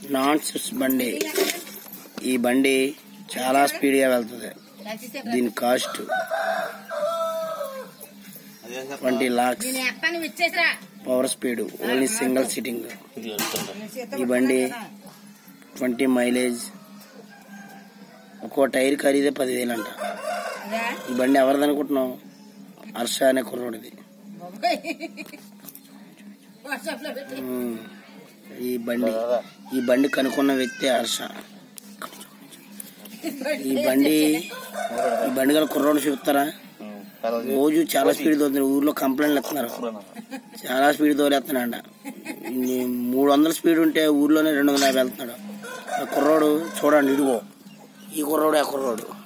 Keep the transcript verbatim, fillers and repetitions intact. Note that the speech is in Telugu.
నాన్ స్విచ్ బండి. ఈ బండి చాలా స్పీడ్ గా వెళ్తుంది. దీని cost twenty lakhs. Power speed only single sitting. ఈ బండి ట్వంటీ మైలేజ్. ఒక్కో టైర్ ఖరీదే పదివేలు అంట. ఈ బండి ఎవరిది అనుకుంటున్నావు? హర్ష అనే కుర్రోడిది. ఈ బండి ఈ బండి కనుక్కున్న వ్యక్తి హర్ష. ఈ బండి ఈ బండి గల కుర్రోడు చెప్తారా? రోజు చాలా స్పీడ్ తోలుతుంది. ఊర్లో కంప్లైంట్లు ఇస్తున్నారు, చాలా స్పీడ్ తోలేస్తున్నాడ. మూడు వందల స్పీడ్ ఉంటే ఊర్లోనే రెండు వందల యాభై వెళ్తున్నాడు. ఆ కుర్రోడు చూడండి, ఇదిగో ఈ కుర్రోడు ఆ కుర్రోడు